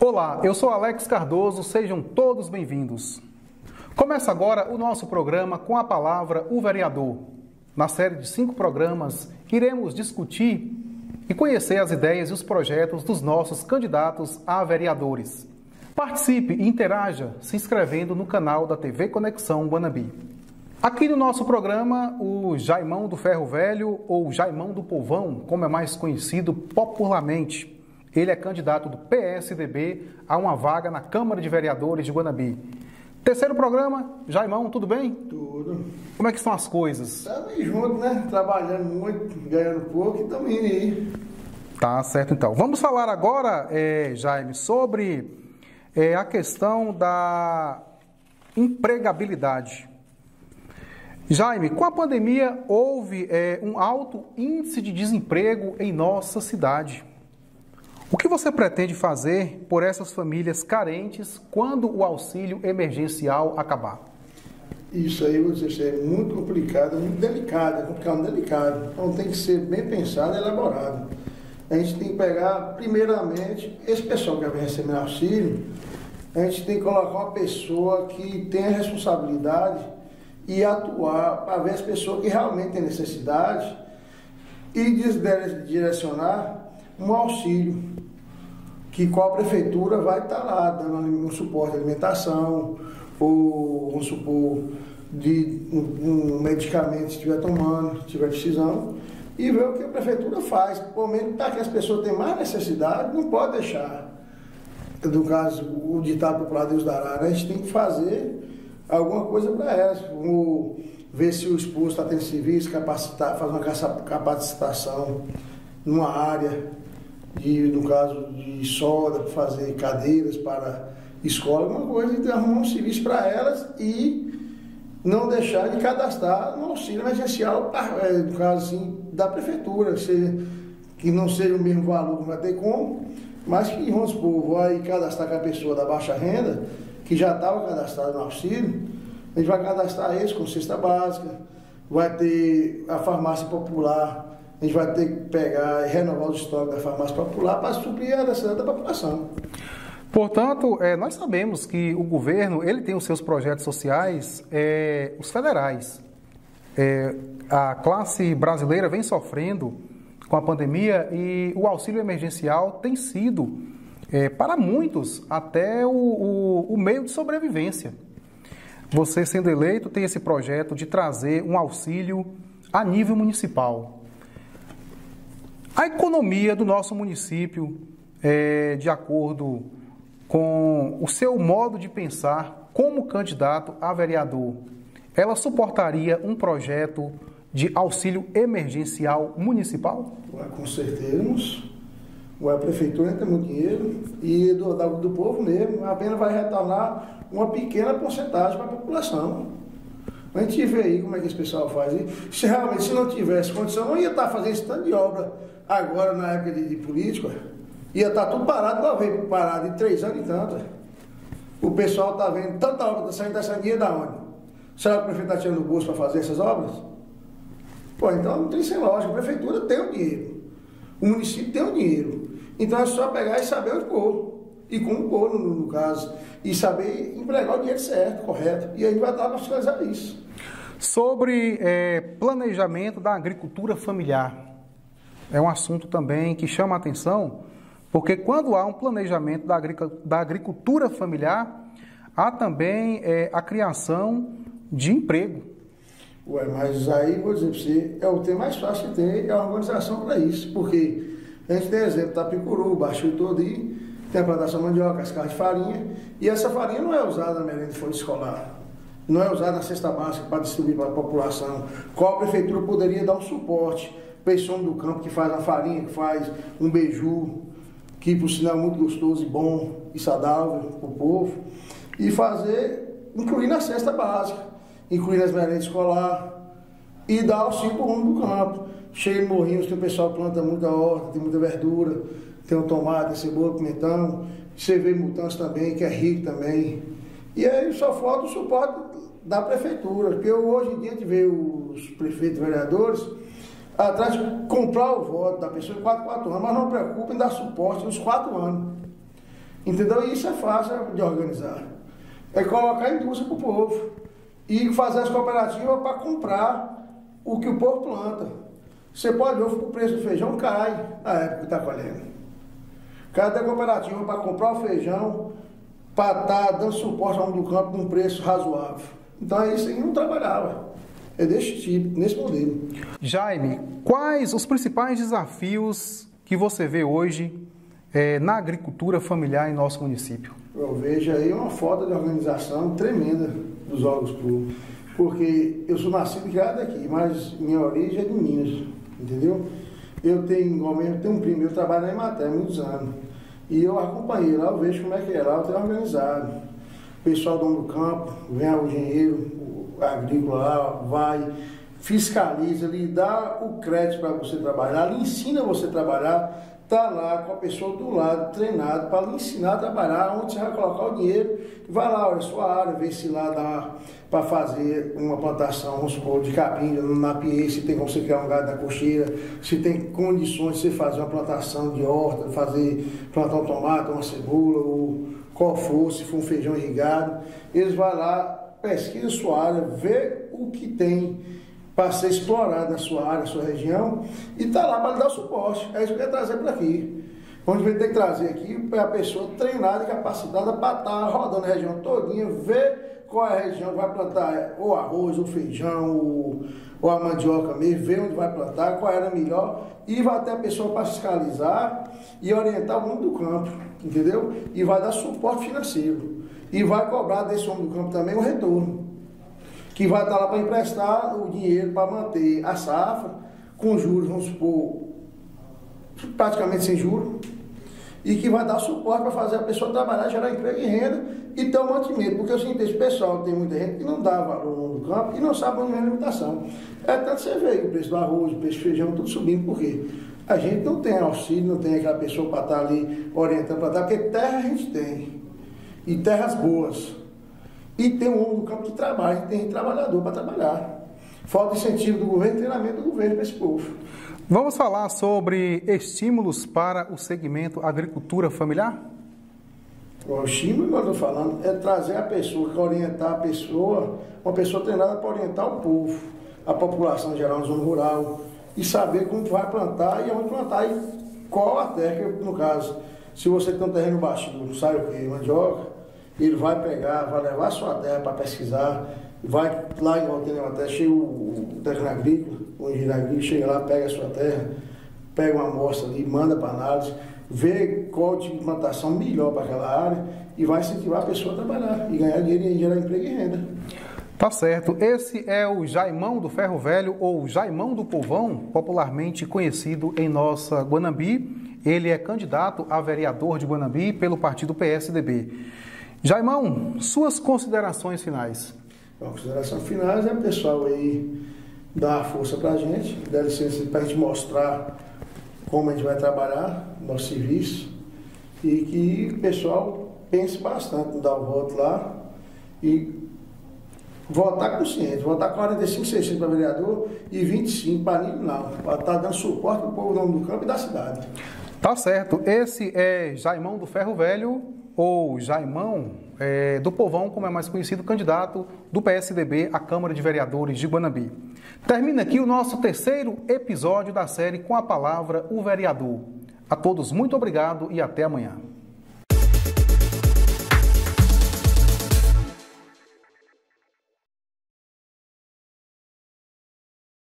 Olá, eu sou Alex Cardoso, sejam todos bem-vindos. Começa agora o nosso programa com a palavra O Vereador. Na série de 5 programas, iremos discutir e conhecer as ideias e os projetos dos nossos candidatos a vereadores. Participe e interaja se inscrevendo no canal da TV Conexão Guanabi. Aqui no nosso programa, o Jaimão do Ferro Velho, ou Jaimão do Povão, como é mais conhecido popularmente, ele é candidato do PSDB a uma vaga na Câmara de Vereadores de Guanabi. Terceiro programa, Jaimão, tudo bem? Tudo. Como é que estão as coisas? Estamos juntos, né? Trabalhando muito, ganhando pouco e estamos indo aí. Tá certo, então. Vamos falar agora, Jaime, sobre a questão da empregabilidade. Jaime, com a pandemia houve um alto índice de desemprego em nossa cidade. O que você pretende fazer por essas famílias carentes quando o auxílio emergencial acabar? Isso aí, vou dizer, é muito complicado, muito delicado, delicado. Então tem que ser bem pensado e elaborado. A gente tem que pegar, primeiramente, esse pessoal que vai receber auxílio, a gente tem que colocar uma pessoa que tenha responsabilidade e atuar para ver as pessoas que realmente têm necessidade e direcionar um auxílio que qual a prefeitura vai estar lá dando um suporte de alimentação ou, vamos supor, de um medicamento que estiver tomando, se estiver precisando, e ver o que a prefeitura faz, pelo menos para que as pessoas tenham mais necessidade, não pode deixar, no caso, o ditado popular Deus dará, né? A gente tem que fazer alguma coisa para elas, como ver se o esposo está tendo serviço, capacitar, fazer uma capacitação numa área, no caso de solda, para fazer cadeiras para escola, alguma coisa, e arrumar um serviço para elas e não deixar de cadastrar no auxílio emergencial, no caso assim, da prefeitura, que não seja o mesmo valor que vai ter como, mas que, vamos supor, vai cadastrar com a pessoa da baixa renda, que já estava cadastrado no auxílio, a gente vai cadastrar eles com cesta básica, vai ter a farmácia popular, a gente vai ter que pegar e renovar o estoque da farmácia popular para suprir a necessidade da população. Portanto, nós sabemos que o governo ele tem os seus projetos sociais, os federais. A classe brasileira vem sofrendo com a pandemia e o auxílio emergencial tem sido, para muitos, até o meio de sobrevivência. Você, sendo eleito, tem esse projeto de trazer um auxílio a nível municipal. A economia do nosso município, de acordo com o seu modo de pensar como candidato a vereador, ela suportaria um projeto de auxílio emergencial municipal? Com certeza. A prefeitura tem muito dinheiro e do povo mesmo apenas vai retornar uma pequena porcentagem para a população. A gente vê aí como é que esse pessoal faz. Se realmente, se não tivesse condição, não ia estar fazendo esse tanto de obra agora na época de político. Ia estar tudo parado, igual veio parado de 3 anos e tanto. O pessoal está vendo tanta obra, está saindo dinheiro da onde? Será que o prefeito está tirando o bolso para fazer essas obras? Pô, então não tem sem lógica. A prefeitura tem o dinheiro. O município tem o dinheiro. Então é só pegar e saber onde pôr. E como pôr, no caso. E saber empregar o dinheiro certo, correto. E aí vai estar para fiscalizar isso. Sobre planejamento da agricultura familiar. É um assunto também que chama a atenção, porque quando há um planejamento da agricultura familiar, há também a criação de emprego. Mas aí, vou dizer para você, é o tema mais fácil que tem, é a organização para isso. Porque a gente tem exemplo, Tapicuru, Baixo Todi, tem a plantação de mandioca, as casas de farinha, e essa farinha não é usada na merenda de folha escolar, não é usada na cesta básica para distribuir para a população. Qual a prefeitura poderia dar um suporte para esse homem do campo que faz a farinha, que faz um beiju, que por sinal é muito gostoso e bom e saudável para o povo, e incluir na cesta básica, incluir nas merendas escolares e dar auxílio para o homem do campo. Cheio de morrinhos, que o pessoal planta muita horta, tem muita verdura, tem o tomate, tem cebola, pimentão, você vê mutantes também, que é rico também. E aí só falta o suporte da prefeitura, porque hoje em dia a gente vê os prefeitos e vereadores atrás de comprar o voto da pessoa em 4 anos, mas não preocupa em dar suporte nos 4 anos. Entendeu? E isso é fácil de organizar. É colocar a indústria para o povo e fazer as cooperativas para comprar o que o povo planta. Você pode ver que o preço do feijão cai na época que está colhendo. Cada cooperativa para comprar o feijão, para estar dando suporte ao homem do campo num preço razoável. Então é isso aí que não trabalhava. É desse tipo, nesse modelo. Jaime, quais os principais desafios que você vê hoje na agricultura familiar em nosso município? Eu vejo aí uma falta de organização tremenda dos órgãos públicos. Porque eu sou nascido e criado aqui, mas minha origem é de Minas, entendeu? Eu tenho um primo, eu trabalho na Emater há muitos anos. E eu acompanhei lá, eu vejo como é que é lá, eu tenho organizado. O pessoal do dono do campo, vem o engenheiro, o agrícola lá, vai, fiscaliza, lhe dá o crédito para você trabalhar, lhe ensina você a trabalhar, está lá com a pessoa do lado, treinado, para lhe ensinar a trabalhar, onde você vai colocar o dinheiro, vai lá, olha a sua área, vê se lá dá para fazer uma plantação, vamos supor, de capim, na pie, se tem como você criar um gado da cocheira, se tem condições de você fazer uma plantação de horta, plantar um tomate, uma cebola, ou qual for, se for um feijão irrigado, eles vão lá, pesquisam a sua área, vê o que tem para ser explorado na sua área, na sua região, e está lá para lhe dar o suporte. É isso que eu ia trazer para aqui. Onde vai ter que trazer aqui é a pessoa treinada e capacitada para estar rodando a região todinha, ver qual é a região que vai plantar ou arroz, ou feijão, ou a mandioca mesmo, ver onde vai plantar, qual era melhor, e vai ter a pessoa para fiscalizar e orientar o mundo do campo, entendeu? E vai dar suporte financeiro. E vai cobrar desse homem do campo também o retorno, que vai estar lá para emprestar o dinheiro para manter a safra, com juros, vamos supor, praticamente sem juros, e que vai dar suporte para fazer a pessoa trabalhar, gerar emprego e renda e ter um mantimento. Porque eu sinto esse pessoal, tem muita gente que não dá valor no campo e não sabe onde vem a alimentação. É tanto você vê o preço do arroz, o preço do feijão, tudo subindo. Por quê? A gente não tem auxílio, não tem aquela pessoa para estar ali orientando para dar, porque terra a gente tem, e terras boas. E tem um homem do campo que trabalha, tem trabalhador para trabalhar. Falta incentivo do governo, treinamento do governo para esse povo. Vamos falar sobre estímulos para o segmento agricultura familiar? O estímulo que eu estou falando é trazer a pessoa, que orientar a pessoa, uma pessoa treinada para orientar o povo, a população geral na zona rural, e saber como vai plantar e onde plantar e qual a técnica, no caso, se você tem um terreno baixinho, sabe o que? Mandioca, ele vai pegar, vai levar a sua terra para pesquisar, vai lá em Voltena, até chega o técnico agrícola, o engenheiro agrícola, chega lá, pega a sua terra, pega uma amostra ali, manda para análise, vê qual tipo de plantação melhor para aquela área e vai incentivar a pessoa a trabalhar e ganhar dinheiro e gerar emprego e renda. Tá certo. Esse é o Jaimão do Ferro Velho, ou Jaimão do Povão, popularmente conhecido em nossa Guanambi. Ele é candidato a vereador de Guanambi pelo partido PSDB. Jaimão, suas considerações finais. A consideração final é o pessoal aí dar força para a gente, dar licença para a gente mostrar como a gente vai trabalhar, nosso serviço, e que o pessoal pense bastante em dar o voto lá e votar consciente, votar 45, 600 para vereador e 25 para nível não, para estar dando suporte para o povo do campo e da cidade. Tá certo. Esse é Jaimão do Ferro Velho, ou Jaimão do Povão, como é mais conhecido, candidato do PSDB à Câmara de Vereadores de Guanambi. Termina aqui o nosso terceiro episódio da série com a palavra O Vereador. A todos muito obrigado e até amanhã.